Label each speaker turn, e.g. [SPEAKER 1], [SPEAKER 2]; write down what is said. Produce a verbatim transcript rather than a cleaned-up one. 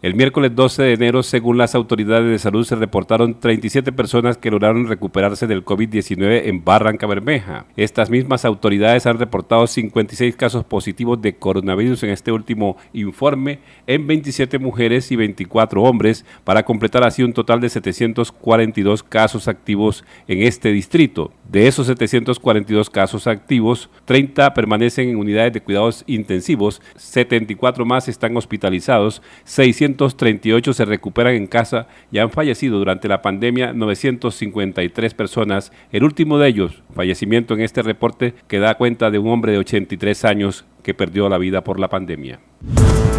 [SPEAKER 1] El miércoles doce de enero, según las autoridades de salud, se reportaron treinta y siete personas que lograron recuperarse del COVID diecinueve en Barranca Bermeja. Estas mismas autoridades han reportado cincuenta y seis casos positivos de coronavirus en este último informe en veintisiete mujeres y veinticuatro hombres, para completar así un total de setecientos cuarenta y dos casos activos en este distrito. De esos setecientos cuarenta y dos casos activos, treinta permanecen en unidades de cuidados intensivos, setenta y cuatro más están hospitalizados, seiscientos treinta y ocho se recuperan en casa y han fallecido durante la pandemia novecientas cincuenta y tres personas. El último de ellos, fallecimiento en este reporte, que da cuenta de un hombre de ochenta y tres años que perdió la vida por la pandemia.